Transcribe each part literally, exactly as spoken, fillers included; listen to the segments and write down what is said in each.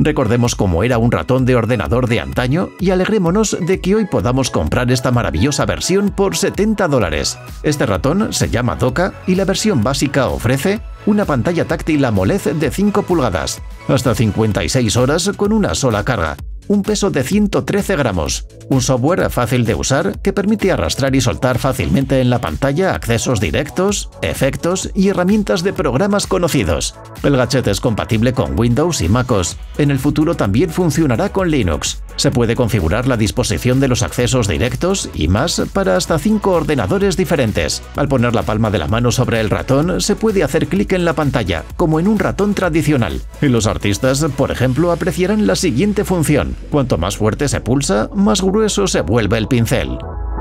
Recordemos cómo era un ratón de ordenador de antaño y alegrémonos de que hoy podamos comprar esta maravillosa versión por setenta dólares. Este ratón se llama Doka y la versión básica ofrece una pantalla táctil AMOLED de cinco pulgadas, hasta cincuenta y seis horas con una sola carga, un peso de ciento trece gramos, un software fácil de usar que permite arrastrar y soltar fácilmente en la pantalla accesos directos, efectos y herramientas de programas conocidos. El gadget es compatible con Windows y MacOS. En el futuro también funcionará con Linux. Se puede configurar la disposición de los accesos directos y más para hasta cinco ordenadores diferentes. Al poner la palma de la mano sobre el ratón, se puede hacer clic en la pantalla, como en un ratón tradicional. Y los artistas, por ejemplo, apreciarán la siguiente función. Cuanto más fuerte se pulsa, más grueso se vuelve el pincel.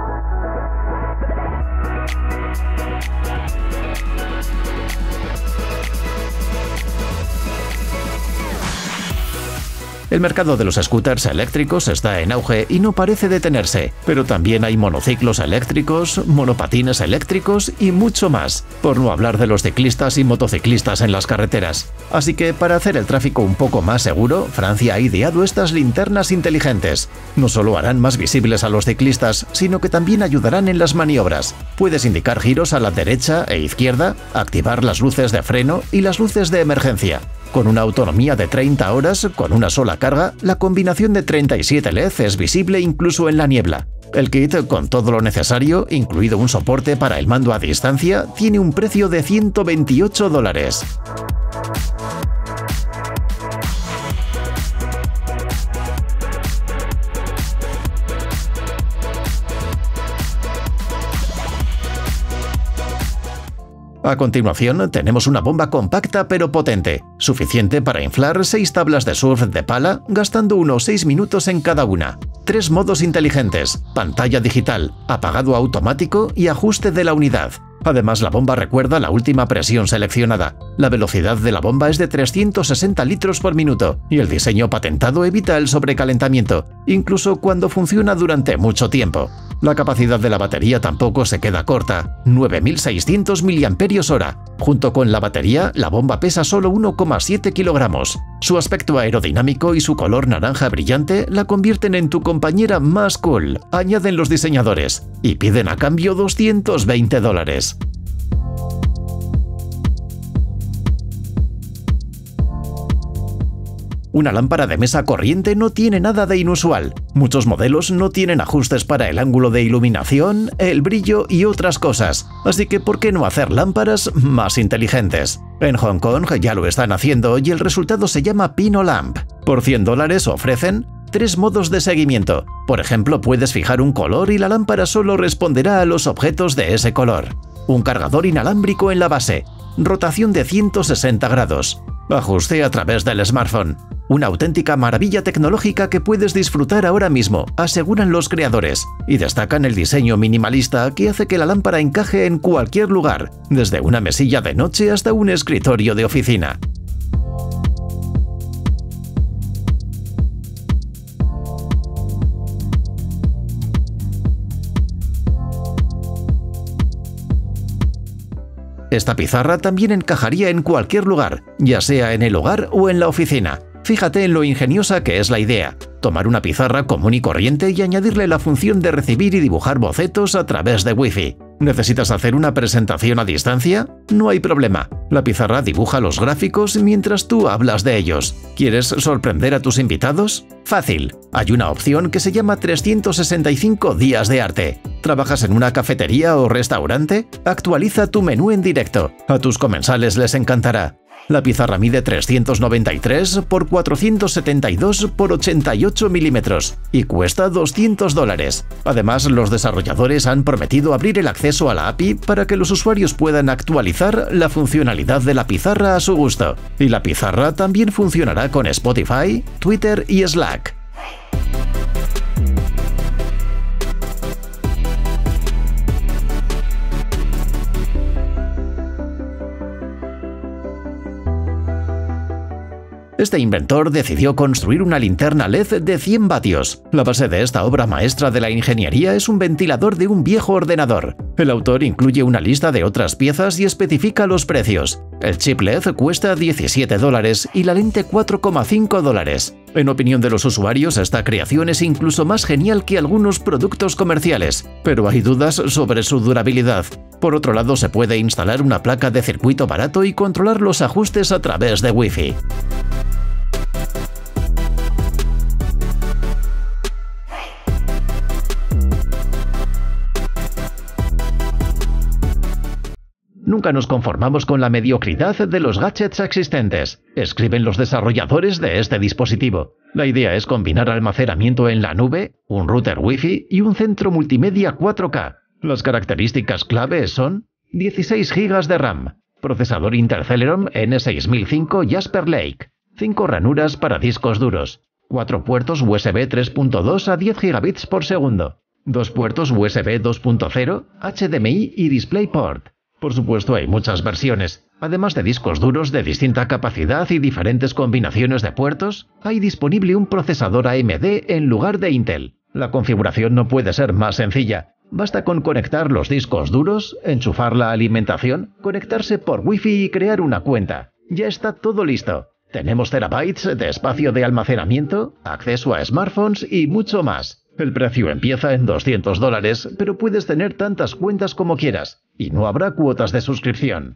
El mercado de los scooters eléctricos está en auge y no parece detenerse, pero también hay monociclos eléctricos, monopatines eléctricos y mucho más, por no hablar de los ciclistas y motociclistas en las carreteras. Así que para hacer el tráfico un poco más seguro, Francia ha ideado estas linternas inteligentes. No solo harán más visibles a los ciclistas, sino que también ayudarán en las maniobras. Puedes indicar giros a la derecha e izquierda, activar las luces de freno y las luces de emergencia. Con una autonomía de treinta horas, con una sola carga, la combinación de treinta y siete L E D es visible incluso en la niebla. El kit, con todo lo necesario, incluido un soporte para el mando a distancia, tiene un precio de ciento veintiocho dólares. A continuación, tenemos una bomba compacta pero potente, suficiente para inflar seis tablas de surf de pala, gastando unos seis minutos en cada una. Tres modos inteligentes, pantalla digital, apagado automático y ajuste de la unidad. Además, la bomba recuerda la última presión seleccionada. La velocidad de la bomba es de trescientos sesenta litros por minuto y el diseño patentado evita el sobrecalentamiento, incluso cuando funciona durante mucho tiempo. La capacidad de la batería tampoco se queda corta, nueve mil seiscientos miliamperios hora. Junto con la batería, la bomba pesa solo uno coma siete kilogramos. Su aspecto aerodinámico y su color naranja brillante la convierten en tu compañera más cool, añaden los diseñadores, y piden a cambio doscientos veinte dólares. Una lámpara de mesa corriente no tiene nada de inusual. Muchos modelos no tienen ajustes para el ángulo de iluminación, el brillo y otras cosas. Así que ¿por qué no hacer lámparas más inteligentes? En Hong Kong ya lo están haciendo y el resultado se llama Pino Lamp. Por cien dólares ofrecen tres modos de seguimiento. Por ejemplo, puedes fijar un color y la lámpara solo responderá a los objetos de ese color. Un cargador inalámbrico en la base. Rotación de ciento sesenta grados. Ajuste a través del smartphone. Una auténtica maravilla tecnológica que puedes disfrutar ahora mismo, aseguran los creadores, y destacan el diseño minimalista que hace que la lámpara encaje en cualquier lugar, desde una mesilla de noche hasta un escritorio de oficina. Esta pizarra también encajaría en cualquier lugar, ya sea en el hogar o en la oficina. Fíjate en lo ingeniosa que es la idea, tomar una pizarra común y corriente y añadirle la función de recibir y dibujar bocetos a través de Wi-Fi. ¿Necesitas hacer una presentación a distancia? No hay problema. La pizarra dibuja los gráficos mientras tú hablas de ellos. ¿Quieres sorprender a tus invitados? Fácil. Hay una opción que se llama trescientos sesenta y cinco días de arte. ¿Trabajas en una cafetería o restaurante? Actualiza tu menú en directo. A tus comensales les encantará. La pizarra mide trescientos noventa y tres por cuatrocientos setenta y dos por ochenta y ocho milímetros y cuesta doscientos dólares. Además, los desarrolladores han prometido abrir el acceso a la A P I para que los usuarios puedan actualizar la funcionalidad de la pizarra a su gusto. Y la pizarra también funcionará con Spotify, Twitter y Slack. Este inventor decidió construir una linterna L E D de cien vatios. La base de esta obra maestra de la ingeniería es un ventilador de un viejo ordenador. El autor incluye una lista de otras piezas y especifica los precios. El chip L E D cuesta diecisiete dólares y la lente cuatro coma cinco dólares. En opinión de los usuarios, esta creación es incluso más genial que algunos productos comerciales, pero hay dudas sobre su durabilidad. Por otro lado, se puede instalar una placa de circuito barato y controlar los ajustes a través de Wi-Fi. Nunca nos conformamos con la mediocridad de los gadgets existentes, escriben los desarrolladores de este dispositivo. La idea es combinar almacenamiento en la nube, un router Wi-Fi y un centro multimedia cuatro K. Las características clave son dieciséis gigas de RAM, procesador Intel Celeron N seis mil cinco Jasper Lake, cinco ranuras para discos duros, cuatro puertos U S B tres punto dos a diez gigabits por segundo, dos puertos U S B dos punto cero, H D M I y DisplayPort. Por supuesto, hay muchas versiones. Además de discos duros de distinta capacidad y diferentes combinaciones de puertos, hay disponible un procesador A M D en lugar de Intel. La configuración no puede ser más sencilla. Basta con conectar los discos duros, enchufar la alimentación, conectarse por Wi-Fi y crear una cuenta. Ya está todo listo. Tenemos terabytes de espacio de almacenamiento, acceso a smartphones y mucho más. El precio empieza en doscientos dólares, pero puedes tener tantas cuentas como quieras, y no habrá cuotas de suscripción.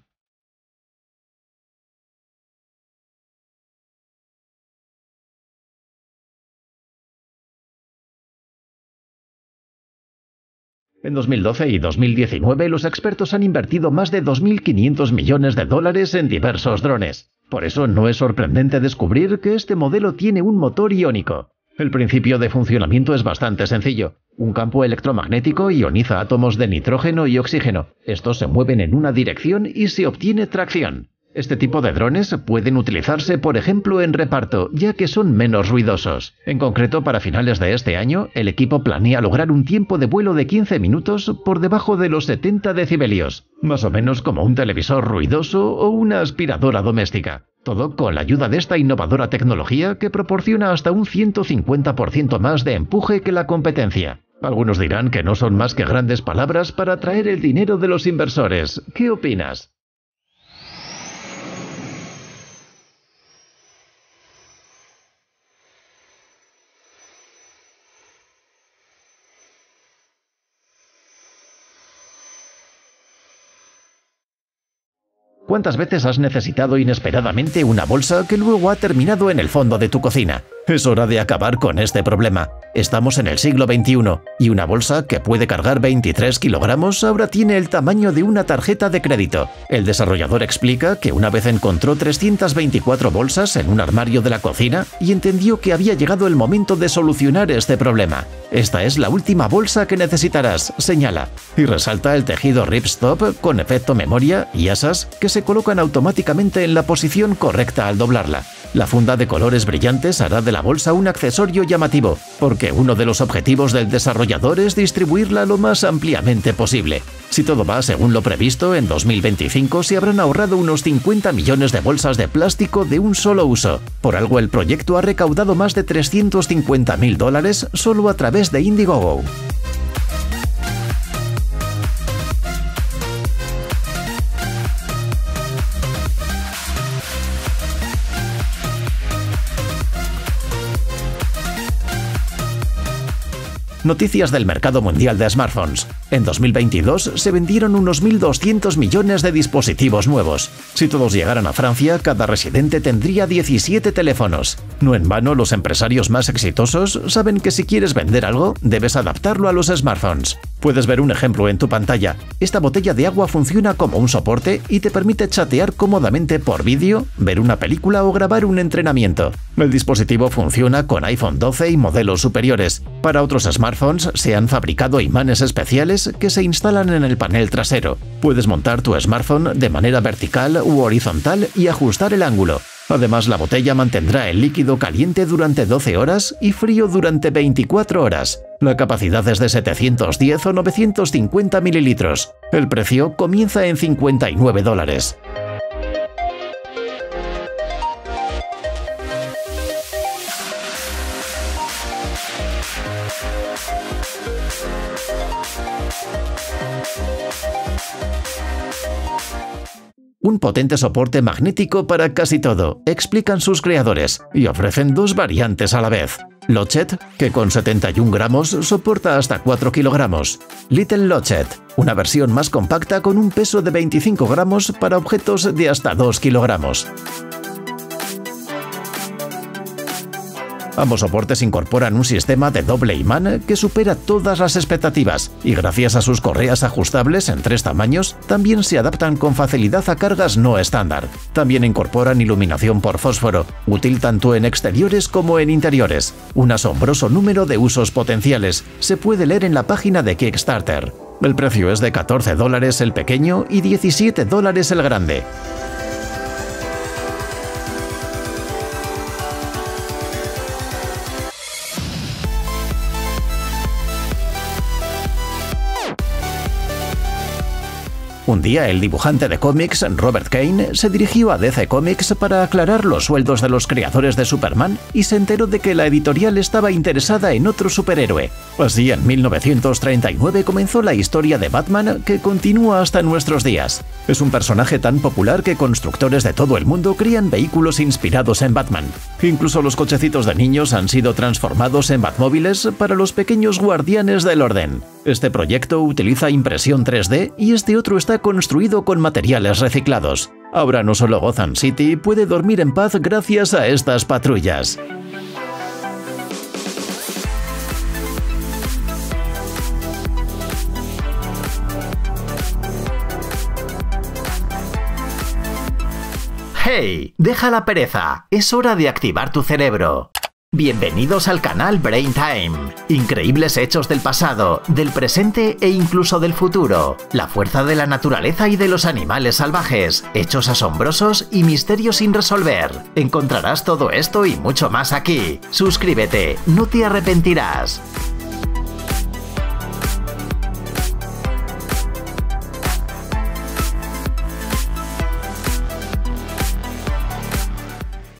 En dos mil doce y dos mil diecinueve los expertos han invertido más de dos mil quinientos millones de dólares en diversos drones. Por eso no es sorprendente descubrir que este modelo tiene un motor iónico. El principio de funcionamiento es bastante sencillo. Un campo electromagnético ioniza átomos de nitrógeno y oxígeno. Estos se mueven en una dirección y se obtiene tracción. Este tipo de drones pueden utilizarse, por ejemplo, en reparto, ya que son menos ruidosos. En concreto, para finales de este año, el equipo planea lograr un tiempo de vuelo de quince minutos por debajo de los setenta decibelios, más o menos como un televisor ruidoso o una aspiradora doméstica. Todo con la ayuda de esta innovadora tecnología que proporciona hasta un ciento cincuenta por ciento más de empuje que la competencia. Algunos dirán que no son más que grandes palabras para atraer el dinero de los inversores. ¿Qué opinas? ¿Cuántas veces has necesitado inesperadamente una bolsa que luego ha terminado en el fondo de tu cocina? Es hora de acabar con este problema. Estamos en el siglo veintiuno y una bolsa que puede cargar veintitrés kilogramos ahora tiene el tamaño de una tarjeta de crédito. El desarrollador explica que una vez encontró trescientas veinticuatro bolsas en un armario de la cocina y entendió que había llegado el momento de solucionar este problema. Esta es la última bolsa que necesitarás, señala, y resalta el tejido ripstop con efecto memoria y asas que se colocan automáticamente en la posición correcta al doblarla. La funda de colores brillantes hará de la bolsa un accesorio llamativo, porque uno de los objetivos del desarrollador es distribuirla lo más ampliamente posible. Si todo va según lo previsto, en dos mil veinticinco se habrán ahorrado unos cincuenta millones de bolsas de plástico de un solo uso. Por algo el proyecto ha recaudado más de trescientos cincuenta mil dólares solo a través de Indiegogo. Noticias del mercado mundial de smartphones. En dos mil veintidós se vendieron unos mil doscientos millones de dispositivos nuevos. Si todos llegaran a Francia, cada residente tendría diecisiete teléfonos. No en vano, los empresarios más exitosos saben que si quieres vender algo, debes adaptarlo a los smartphones. Puedes ver un ejemplo en tu pantalla. Esta botella de agua funciona como un soporte y te permite chatear cómodamente por vídeo, ver una película o grabar un entrenamiento. El dispositivo funciona con iPhone doce y modelos superiores. Para otros smartphones se han fabricado imanes especiales que se instalan en el panel trasero. Puedes montar tu smartphone de manera vertical u horizontal y ajustar el ángulo. Además, la botella mantendrá el líquido caliente durante doce horas y frío durante veinticuatro horas. La capacidad es de setecientos diez o novecientos cincuenta mililitros. El precio comienza en cincuenta y nueve dólares. Un potente soporte magnético para casi todo, explican sus creadores, y ofrecen dos variantes a la vez. Lotchet, que con setenta y un gramos soporta hasta cuatro kilogramos. Little Lotchet, una versión más compacta con un peso de veinticinco gramos para objetos de hasta dos kilogramos. Ambos soportes incorporan un sistema de doble imán que supera todas las expectativas y gracias a sus correas ajustables en tres tamaños también se adaptan con facilidad a cargas no estándar. También incorporan iluminación por fósforo, útil tanto en exteriores como en interiores. Un asombroso número de usos potenciales se puede leer en la página de Kickstarter. El precio es de catorce dólares el pequeño y diecisiete dólares el grande. Un día el dibujante de cómics Robert Kane se dirigió a D C Comics para aclarar los sueldos de los creadores de Superman y se enteró de que la editorial estaba interesada en otro superhéroe. Así, en mil novecientos treinta y nueve comenzó la historia de Batman, que continúa hasta nuestros días. Es un personaje tan popular que constructores de todo el mundo crean vehículos inspirados en Batman. Incluso los cochecitos de niños han sido transformados en Batmóviles para los pequeños guardianes del orden. Este proyecto utiliza impresión tres D y este otro está construido con materiales reciclados. Ahora no solo Gotham City puede dormir en paz gracias a estas patrullas. ¡Hey! ¡Deja la pereza! Es hora de activar tu cerebro. Bienvenidos al canal Brain Time. Increíbles hechos del pasado, del presente e incluso del futuro. La fuerza de la naturaleza y de los animales salvajes, hechos asombrosos y misterios sin resolver. Encontrarás todo esto y mucho más aquí. Suscríbete, no te arrepentirás.